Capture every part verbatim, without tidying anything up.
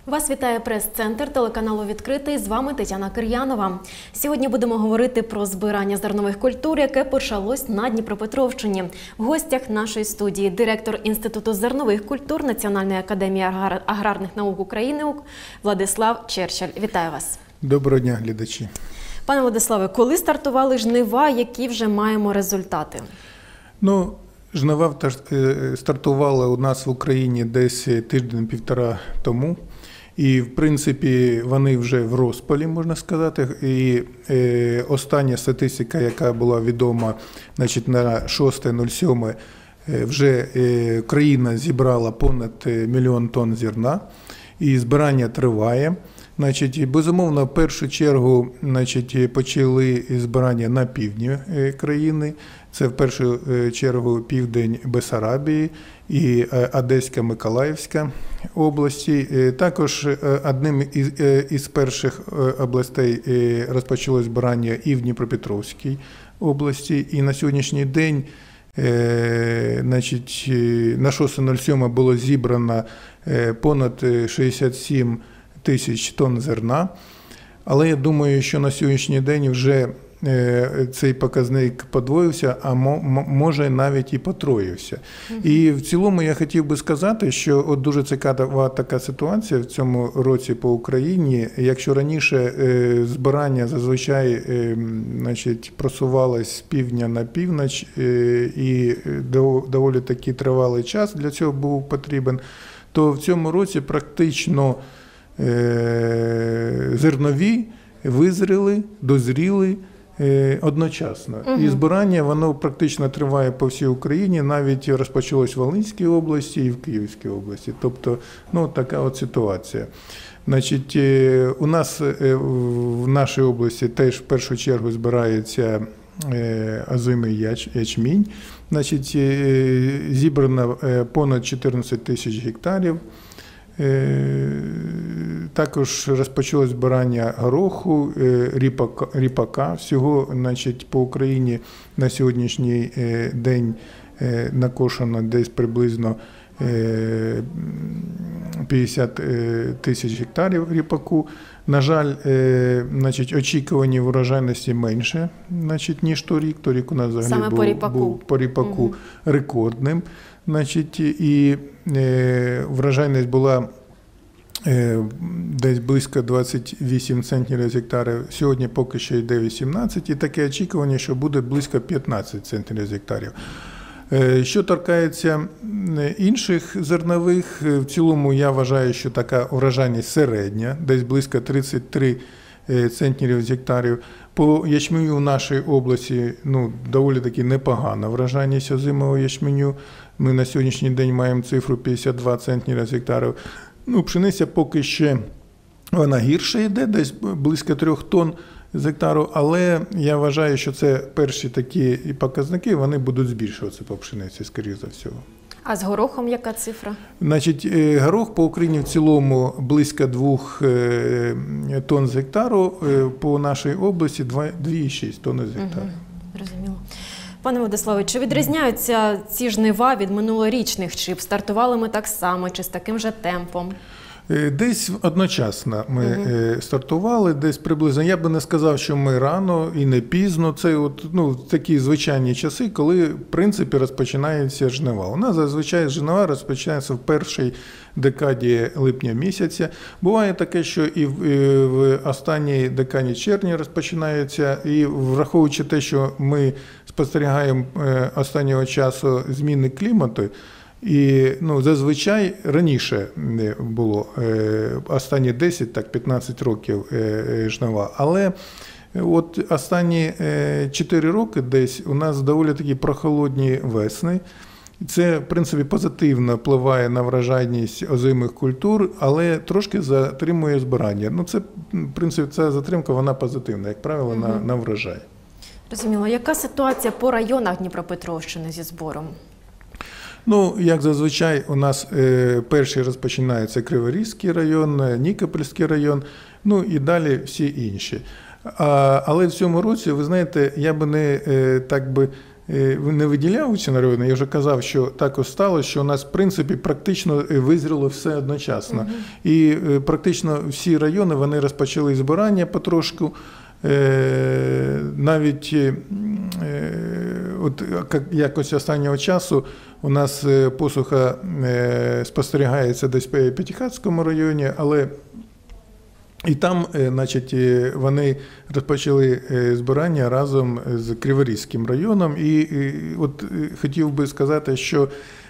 Вас вітає прес-центр телеканалу «Відкритий». З вами Тетяна Кир'янова. Сьогодні будемо говорити про збирання зернових культур, яке почалось на Дніпропетровщині. В гостях нашої студії директор Інституту зернових культур Національної академії аграрних наук України Владислав Черчель. Вітаю вас. Доброго дня, глядачі. Пане Владиславе, коли стартували жнива, які вже маємо результати? Ну, жнива стартували у нас в Україні десь тиждень-півтора тому. І, в принципі, вони вже в розпалі, можна сказати. І е, остання статистика, яка була відома, значить, на шосте сьоме, е, вже е, країна зібрала понад мільйон тонн зерна, і збирання триває. Значить, безумовно, в першу чергу, значить, почали збирання на півдні країни. Це в першу чергу південь Бессарабії і Одеська, Миколаївська області. Також одним із, із перших областей розпочалось збирання і в Дніпропетровській області. І на сьогоднішній день, значить, на шосте сьоме було зібрано понад шістдесят сім тисяч тонн зерна, але я думаю, що на сьогоднішній день вже цей показник подвоївся, а може навіть і потроївся. Угу. І в цілому я хотів би сказати, що от дуже цікава така ситуація в цьому році по Україні. Якщо раніше збирання зазвичай, значить, просувалось з півдня на північ, і доволі таки тривалий час для цього був потрібен, то в цьому році практично зернові визріли, дозріли одночасно. Угу. І збирання, воно практично триває по всій Україні, навіть розпочалось в Волинській області і в Київській області. Тобто, ну, така от ситуація. Значить, у нас в нашій області теж в першу чергу збирається озимий ячмінь. Значить, зібрано понад чотирнадцять тисяч гектарів. Також розпочалось збирання гороху, ріпака, ріпака. Всього, значить, по Україні на сьогоднішній день накошено десь приблизно п'ятдесят тисяч гектарів ріпаку. На жаль, значить, очікувані врожайності менше, значить, ніж торік. Торік у нас взагалі був по ріпаку, був по ріпаку угу. рекордним. Значить, і е, врожайність була е, десь близько двадцять вісім центнерів з гектара. Сьогодні поки що йде вісімнадцять, і таке очікування, що буде близько п'ятнадцять центнерів з гектарів. Е, що торкається інших зернових, в цілому я вважаю, що така врожайність середня, десь близько тридцять три центнерів з гектарів. По ячменю в нашій області, ну, доволі таки непогана врожайність озимого ячменю. Ми на сьогоднішній день маємо цифру п'ятдесят два центнера з гектарів. Ну, пшениця поки ще вона гірше йде, десь близько трьох тонн з гектару, але я вважаю, що це перші такі показники, вони будуть збільшуватися по пшениці, скоріше за всього. А з горохом яка цифра? Значить, горох по Україні в цілому близько двох тонн з гектару, по нашій області дві цілих шість тонни з гектару. Угу, розуміло. Пане Владиславе, чи відрізняються ці жнива від минулорічних? Чи стартували ми так само, чи з таким же темпом? Десь одночасно ми uh-huh. стартували, десь приблизно. Я би не сказав, що ми рано і не пізно. Це от, ну, такі звичайні часи, коли, в принципі, розпочинаються жнива. У нас зазвичай жнива розпочинаються в першій декаді липня місяця. Буває таке, що і в, і в останній декаді червня розпочинаються. І враховуючи те, що ми спостерігаємо останнього часу зміни клімату, і, ну, зазвичай раніше було останні десять, так, п'ятнадцять років жнива, але от останні чотири роки десь у нас доволі такі прохолодні весни. Це, в принципі, позитивно впливає на врожайність озимих культур, але трошки затримує збирання. Ну, це, в принципі, ця затримка, вона позитивна, як правило, угу. на, на врожай. Розуміло. Яка ситуація по районах Дніпропетровщини зі збором? Ну, як зазвичай, у нас е, перший розпочинається Криворізький район, Нікопольський район, ну і далі всі інші. А, але в цьому році, ви знаєте, я би не так би не виділяв ці райони. Я вже казав, що також сталося, що у нас, в принципі, практично визріло все одночасно. Uh-huh. І практично всі райони, вони розпочали збирання потрошку. Навіть от якось останнього часу у нас посуха спостерігається десь в П'ятихатському районі, але і там, значить, вони розпочали збирання разом з Криворізьким районом. І, і от хотів би сказати, що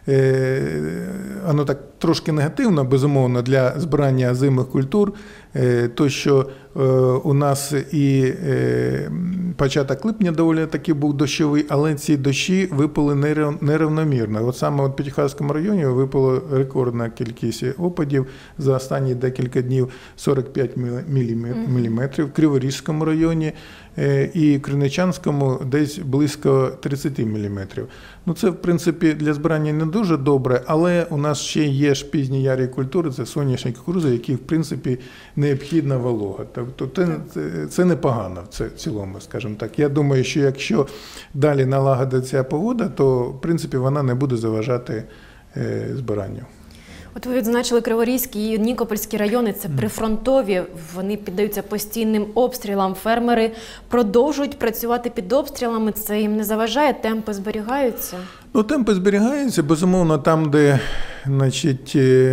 воно так трошки негативно, безумовно, для збирання озимих культур, то, що у нас і початок липня доволі таки був дощовий, але ці дощі випали нерівномірно. От саме в П'ятихатському районі випала рекордна кількість опадів за останні декілька днів – сорок п'ять міліметрів, в Криворізькому районі і в Криничанському десь близько тридцять міліметрів. Ну, це, в принципі, для збирання не дуже добре, але у нас ще є ж пізні ярі культури, це соняшник, кукурудза, які, в принципі, необхідна волога. Тобто це, це непогано в цілому, скажімо так. Я думаю, що якщо далі налагодиться погода, то, в принципі, вона не буде заважати збиранню. От ви відзначили Криворізький і Нікопольський райони, це прифронтові, вони піддаються постійним обстрілам. Фермери продовжують працювати під обстрілами, це їм не заважає, темпи зберігаються? Ну, темпи зберігаються, безумовно, там, де, значить,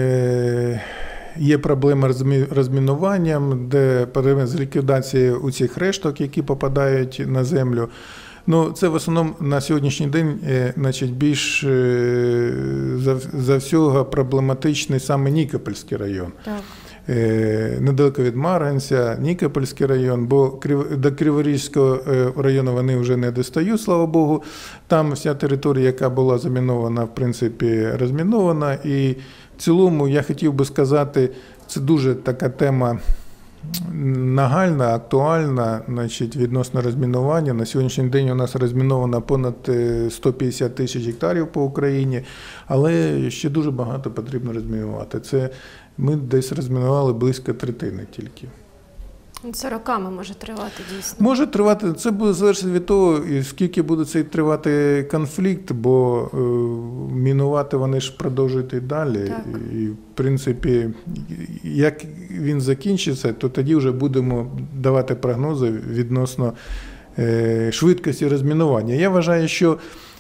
є проблеми з розмінуванням, де проблеми з ліквідацією у цих решток, які попадають на землю. Ну, це в основному на сьогоднішній день, значить, більш за, за всього проблематичний саме Нікопольський район. Так. Недалеко від Марганця, Нікопольський район, бо до Криворізького району вони вже не достають, слава Богу. Там вся територія, яка була замінована, в принципі, розмінована. І в цілому, я хотів би сказати, це дуже така тема нагальна, актуальна, значить, відносно розмінування. На сьогоднішній день у нас розміновано понад сто п'ятдесят тисяч гектарів по Україні, але ще дуже багато потрібно розмінувати. Це ми десь розмінували близько третини тільки. Це роками може тривати, дійсно. Може тривати, це буде залежати від того, скільки буде цей тривати конфлікт, бо е, мінувати вони ж продовжують і далі. Так. І, в принципі, як він закінчиться, то тоді вже будемо давати прогнози відносно е, швидкості розмінування. Я вважаю, що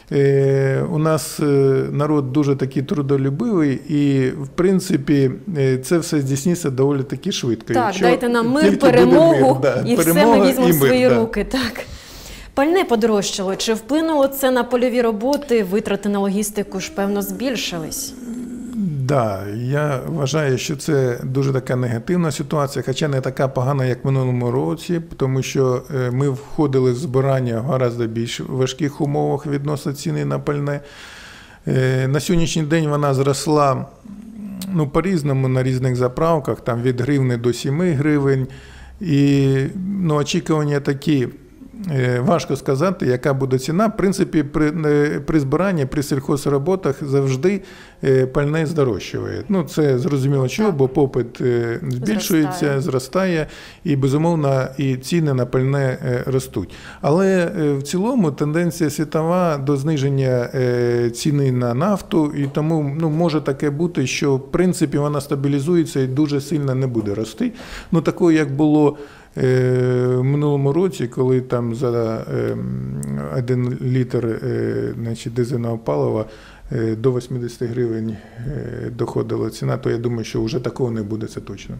у нас народ дуже такий трудолюбивий і, в принципі, це все здійсниться доволі таки швидко. Так, якщо дайте нам мир, перемогу, мир, да, і перемога, все ми візьмемо в свої да. руки. Так. Пальне подорожчало. Чи вплинуло це на польові роботи? Витрати на логістику ж, певно, збільшились? Так, да, я вважаю, що це дуже така негативна ситуація, хоча не така погана, як в минулому році, тому що ми входили в збирання в гораздо більш важких умовах відносно ціни на пальне. На сьогоднішній день вона зросла, ну, по-різному на різних заправках, там від гривни до семи гривень, і, ну, очікування такі. Важко сказати, яка буде ціна. В принципі, при, при збиранні, при сільхозроботах завжди пальне здорожчує. Ну, це зрозуміло чого, бо попит збільшується, зростає. зростає, і, безумовно, і ціни на пальне ростуть. Але в цілому тенденція світова до зниження ціни на нафту, і тому, ну, може таке бути, що, в принципі, вона стабілізується і дуже сильно не буде рости. Ну, такого, як було в минулому році, коли там за один літр, значить, дизельного палива до вісімдесят гривень доходила ціна, то я думаю, що вже такого не буде, це точно.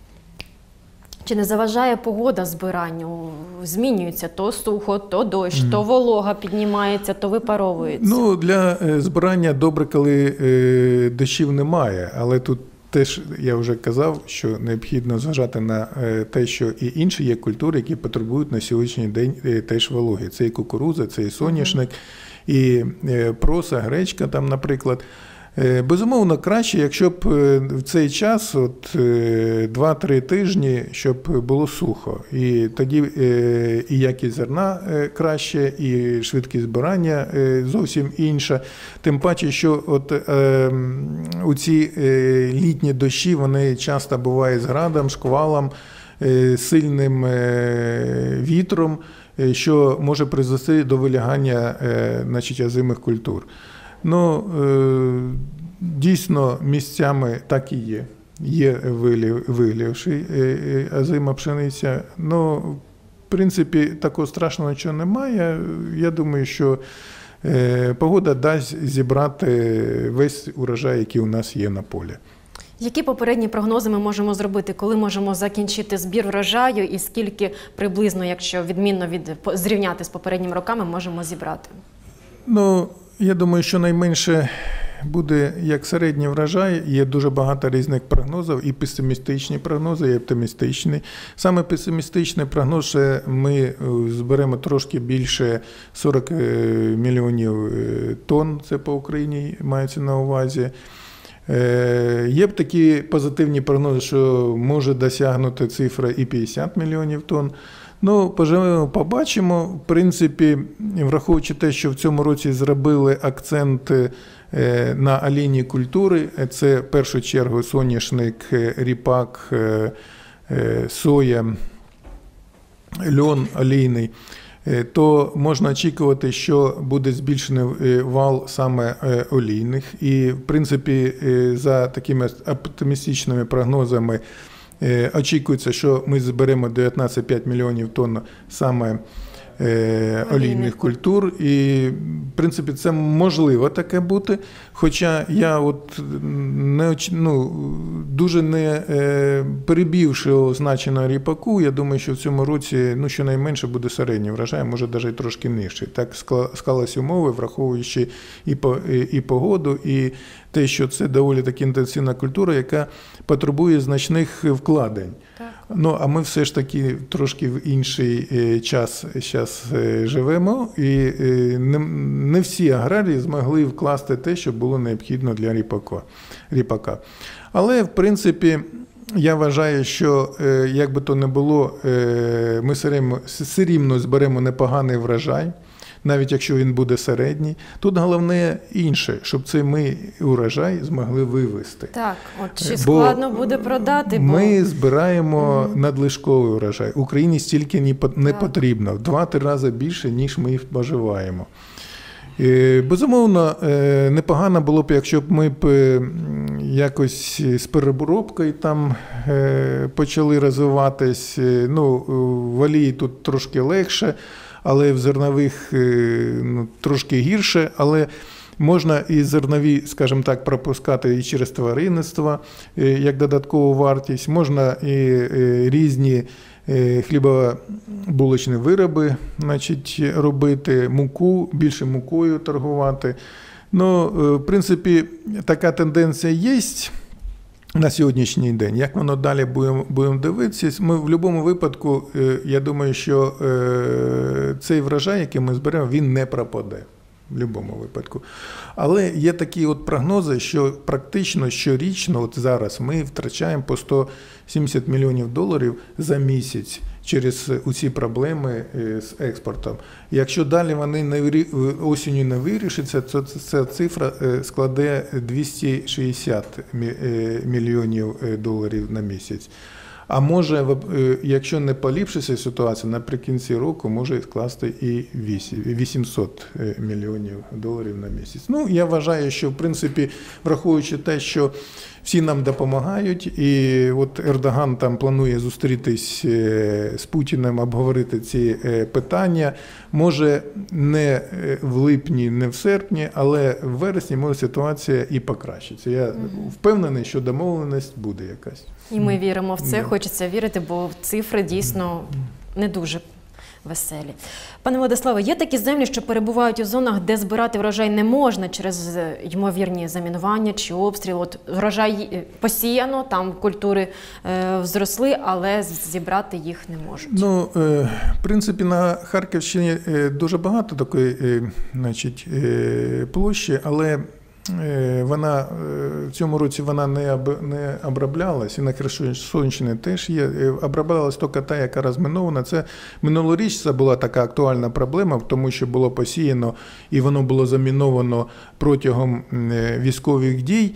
Чи не заважає погода збиранню? Змінюється то сухо, то дощ, mm. то волога піднімається, то випаровується. Ну, для збирання добре, коли дощів немає, але тут теж я вже казав, що необхідно зважати на те, що і інші є культури, які потребують на сьогоднішній день теж вологи. Це і кукурудза, це і соняшник, і проса, гречка там, наприклад. Безумовно, краще, якщо б в цей час, от два-три тижні, щоб було сухо. І тоді і якість зерна краще, і швидкість збирання зовсім інша. Тим паче, що от е, у ці літні дощі, вони часто бувають з градом, шквалом. сильним вітром, що може призвести до вилягання, значить, озимих культур. Ну, дійсно, місцями так і є. Є вилівши озима пшениця. Ну, в принципі, такого страшного нічого немає. Я думаю, що погода дасть зібрати весь урожай, який у нас є на полі. Які попередні прогнози ми можемо зробити? Коли можемо закінчити збір врожаю і скільки приблизно, якщо відмінно від, зрівняти з попередніми роками, можемо зібрати? Ну, я думаю, що найменше буде як середній врожай. Є дуже багато різних прогнозів, і песимістичні прогнози, і оптимістичні. Саме песимістичний прогноз, що ми зберемо трошки більше сорок мільйонів тонн, це по Україні мається на увазі. Є б такі позитивні прогнози, що може досягнути цифра і п'ятдесят мільйонів тонн. Ну, поживемо, побачимо. В принципі, враховуючи те, що в цьому році зробили акцент на олійні культури, це в першу чергу соняшник, ріпак, соя, льон олійний, то можна очікувати, що буде збільшений вал саме олійних. І, в принципі, за такими оптимістичними прогнозами очікується, що ми зберемо дев'ятнадцять цілих п'ять мільйонів тонн саме олійних культур. І, в принципі, це можливо таке бути. Хоча я от не, ну, дуже не перебівши значення ріпаку, я думаю, що в цьому році, ну, щонайменше буде середній врожай, може навіть трошки нижчий. Так склалися умови, враховуючи і, по, і погоду, і те, що це доволі таки інтенсивна культура, яка потребує значних вкладень. Так. Ну, а ми все ж таки трошки в інший час зараз живемо, і не, не всі аграрії змогли вкласти те, що було необхідно для ріпака. ріпака. Але, в принципі, я вважаю, що, як би то не було, ми все рівно зберемо непоганий врожай, навіть якщо він буде середній. Тут головне інше, щоб цей ми урожай змогли вивезти. Так, от чи складно бо буде продати? Бо... Ми збираємо mm-hmm. надлишковий урожай. Україні стільки не потрібно, в два-три рази більше, ніж ми споживаємо. Безумовно, непогано було б, якщо б ми б якось з переробкою там почали розвиватись. Ну, в олії тут трошки легше, але в зернових ну, трошки гірше, але можна і зернові, скажімо так, пропускати і через тваринництво, як додаткову вартість, можна і різні хлібобулочні вироби, значить, робити, муку, більше мукою торгувати. Ну, в принципі, така тенденція є на сьогоднішній день. Як воно далі будемо, будемо дивитися, ми в будь-якому випадку, я думаю, що цей врожай, який ми зберемо, він не пропаде. В будь-якому випадку. Але є такі от прогнози, що практично щорічно, от зараз ми втрачаємо по сто сімдесят мільйонів доларів за місяць через усі проблеми з експортом. Якщо далі вони не, осінню не вирішаться, то ця цифра складе двісті шістдесят мільйонів доларів на місяць. А може, якщо не поліпшиться ситуація, наприкінці року може скласти і вісімсот мільйонів доларів на місяць. Ну, я вважаю, що, в принципі, враховуючи те, що всі нам допомагають, і от Ердоган там планує зустрітись з Путіним, обговорити ці питання, може не в липні, не в серпні, але в вересні може ситуація і покращиться. Я впевнений, що домовленість буде якась. І ми віримо в це, yeah. Хочеться вірити, бо цифри дійсно не дуже веселі. Пане Владиславе, є такі землі, що перебувають у зонах, де збирати врожай не можна через ймовірні замінування чи обстріл. От врожай посіяно, там культури е, зросли, але зібрати їх не можуть. Ну, е, в принципі, на Харківщині дуже багато такої е, значить, е, площі, але вона в цьому році вона не об, не оброблялась, і на Херсонщині теж є. Оброблялась тільки та, яка розмінована. Це минулоріч це була така актуальна проблема, тому що було посіяно і воно було заміновано протягом військових дій.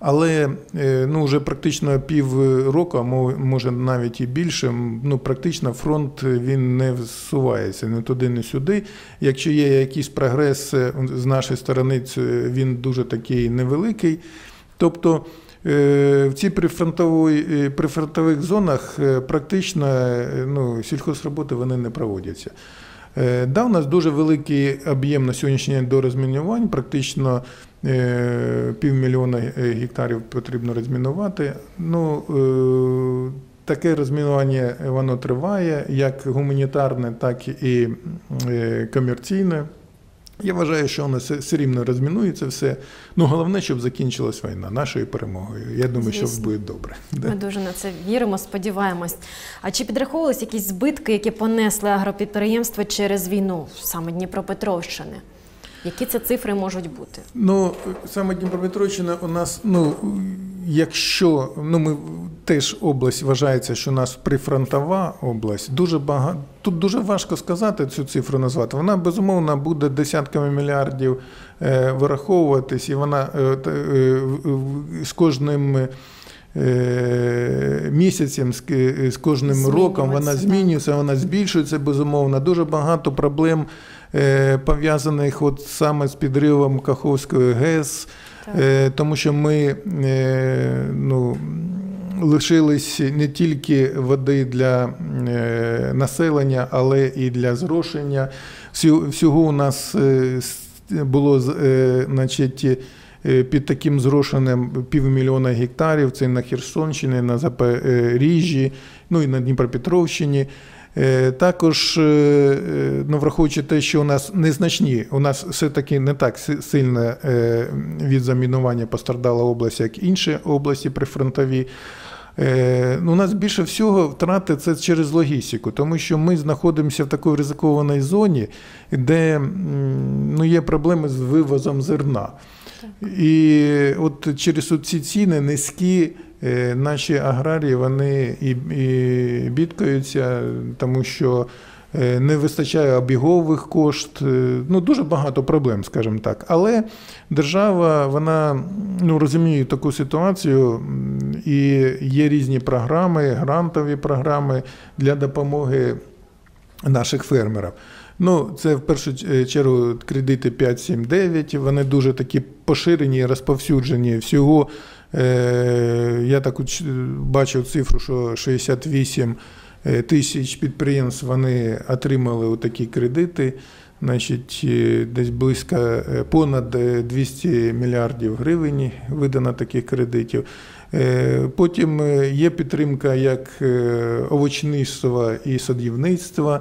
Але ну, вже практично пів року, а може навіть і більше, ну, практично фронт він не всувається ні туди, ні сюди. Якщо є якийсь прогрес з нашої сторони, він дуже такий невеликий. Тобто в цих прифронтових зонах практично ну, сільхозроботи вони не проводяться. Да, у нас дуже великий об'єм на сьогоднішній день до розмінувань, практично півмільйона гектарів потрібно розмінувати. Ну, таке розмінування воно триває, як гуманітарне, так і комерційне. Я вважаю, що воно все рівно розмінується все. Ну, головне, щоб закінчилась війна нашою перемогою. Я думаю, Звісно. що буде добре. Ми дуже на це віримо, сподіваємось. А чи підраховувались якісь збитки, які понесли агропідприємства через війну, саме Дніпропетровщини? Які це цифри можуть бути? Ну, саме Дніпропетровщина у нас, ну, якщо, ну, ми теж область вважається, що у нас прифронтова область, дуже багато, тут дуже важко сказати цю цифру назвати. Вона, безумовно, буде десятками мільярдів е, вираховуватись, і вона е, е, з кожним е, місяцем, з, з кожним роком вона змінюється, вона збільшується, безумовно. Дуже багато проблем е, пов'язаних от саме з підривом Каховської ГЕС, е, тому що ми, е, ну, лишились не тільки води для е, населення, але і для зрошення. Всього, всього у нас е, було е, значить, е, під таким зрошенням півмільйона гектарів. Це на Херсонщині, на Запоріжжі, ну і на Дніпропетровщині. Е, також, е, ну, враховуючи те, що у нас незначні, у нас все-таки не так сильно е, від замінування постраждала область, як інші області прифронтові. У нас більше всього втрати це через логістику, тому що ми знаходимося в такій ризикованій зоні, де, ну, є проблеми з вивозом зерна. Так. І от через ці ціни низькі наші аграрії, вони і, і бідкаються, тому що не вистачає обігових кошт, ну, дуже багато проблем, скажімо так. Але держава, вона, ну, розуміє таку ситуацію, і є різні програми, грантові програми для допомоги наших фермерів. Ну, це в першу чергу кредити п'ять, сім, дев'ять, вони дуже такі поширені, розповсюджені. Всього, я так бачив цифру, що шістдесят вісім тисяч підприємств вони отримали такі кредити, значить, десь близько понад двісті мільярдів гривень видано таких кредитів. Потім є підтримка як овочництва і садівництва,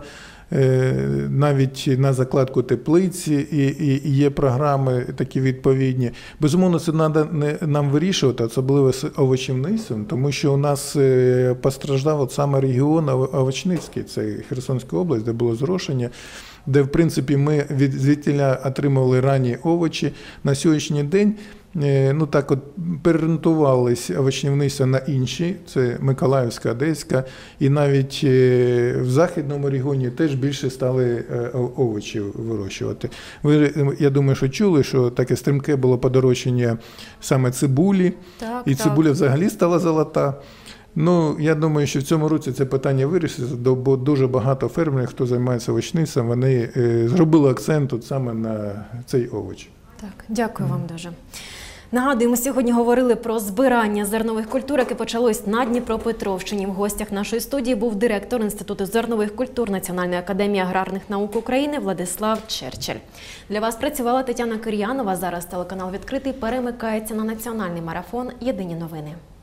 навіть на закладку теплиці, і є програми такі відповідні. Безумовно, це треба нам вирішувати, особливо з овочівництвом, тому що у нас постраждав от саме регіон овочницький, це Херсонська область, де було зрошення, де, в принципі, ми від звідтіля отримували ранні овочі. На сьогоднішній день, ну так от, переорієнтувались овочівництво на інші, це Миколаївська, Одеська, і навіть в Західному регіоні теж більше стали овочі вирощувати. Ви, я думаю, що чули, що таке стрімке було подорожчання саме цибулі, так, і цибуля так. взагалі стала золота. Ну, я думаю, що в цьому році це питання вирішиться, бо дуже багато фермерів, хто займається овочництвом, вони зробили акцент тут саме на цей овоч. Так, дякую вам дуже. Нагадую, ми сьогодні говорили про збирання зернових культур, яке почалось на Дніпропетровщині. В гостях нашої студії був директор Інституту зернових культур Національної академії аграрних наук України Владислав Черчель. Для вас працювала Тетяна Кир'янова. Зараз телеканал «Відкритий» перемикається на національний марафон «Єдині новини».